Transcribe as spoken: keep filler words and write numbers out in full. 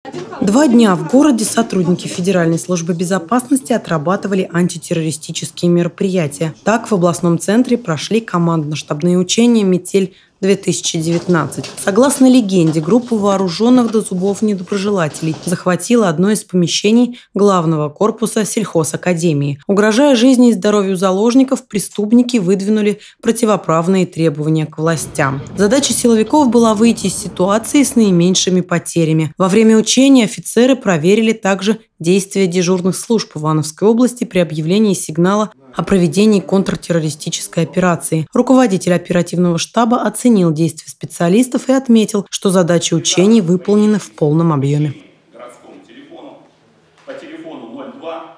Два дня в городе сотрудники Федеральной службы безопасности отрабатывали антитеррористические мероприятия. Так, в областном центре прошли командно-штабные учения «Метель-две тысячи девятнадцать». Согласно легенде, группа вооруженных до зубов недоброжелателей захватила одно из помещений главного корпуса сельхозакадемии. Угрожая жизни и здоровью заложников, преступники выдвинули противоправные требования к властям. Задача силовиков была выйти из ситуации с наименьшими потерями. Во время учения офицеры проверили также действия дежурных служб Ивановской области при объявлении сигнала о проведении контртеррористической операции. Руководитель оперативного штаба оценил действия специалистов и отметил, что задачи учений выполнены в полном объеме.